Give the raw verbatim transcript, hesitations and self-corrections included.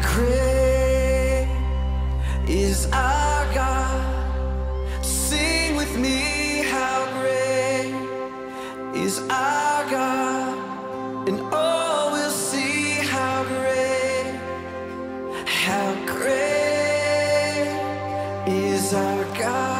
great is our God. Sing with me, how great is our God, and all will see how great, how great is our God.